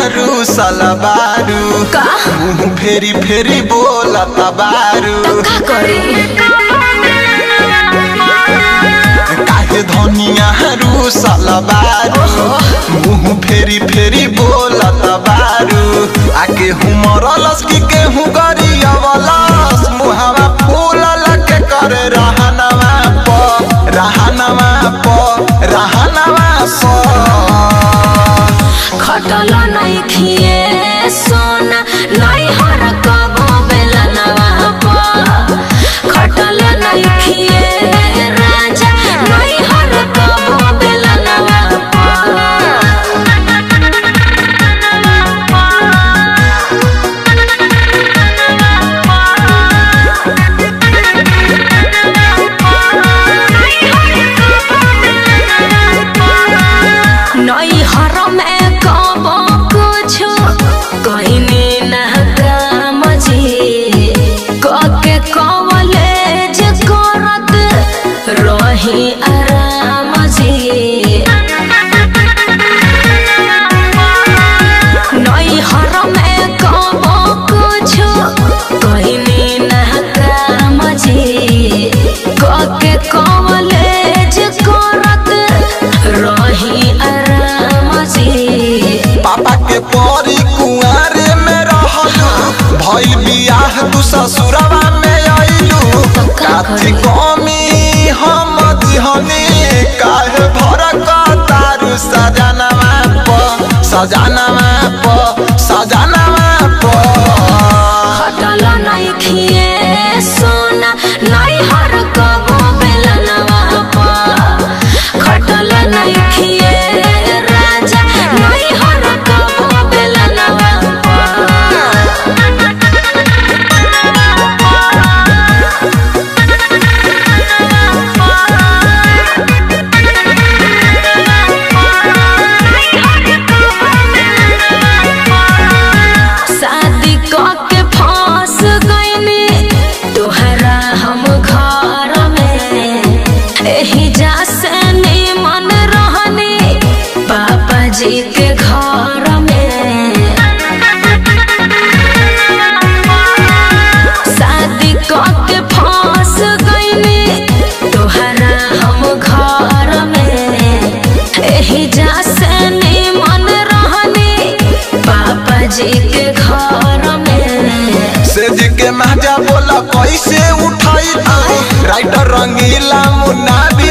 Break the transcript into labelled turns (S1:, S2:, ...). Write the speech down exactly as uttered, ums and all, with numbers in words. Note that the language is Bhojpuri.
S1: रूसल बारू मुँह फेरी फेरी बोलत बारू काहे धनिया रूसल बारू मुँह फेरी फेरी बोलत बारू आके हुमरलस की केहू गरियवलस मुहावा फूल लगे करे रहनवा प रहनवा प रहनवा प
S2: खटल नहीं खिए सोना नहीं हर कबो बेलनवा प खटल नहीं खिए राजा नहीं हर कबो बेलनवा प नहीं हर में कबो कुछो कहने न काम जी कके कॉलेज करत रही आराम जी नहीं हर में कबो कुछो कहने न काम जी कके कॉलेज करत रही आराम जी
S1: पापा के परी कुआरे में रहलू भइल बियाह तू ससुरवा में आइलू काथी कमी हम दिहनी काहे भरक तारू सजनवा प सजनवा प सजनवा प
S2: खटल नहीं खिए सोना नहीं हर कबो बेलनवा प खटल नहीं खिए राजा नहीं हर कबो बेलनवा प शादी कके फंस गईनी तोहरा हम घर में एही जा से निमन रहनी पापा जी के घर में शादी कके फंस गईनी तोहरा हम घर में एही जा से निमन रहनी पापा जी के घर में
S1: सेज के महजा बोला कैसे उठाई तू राइटर रंगीला मुन्ना भी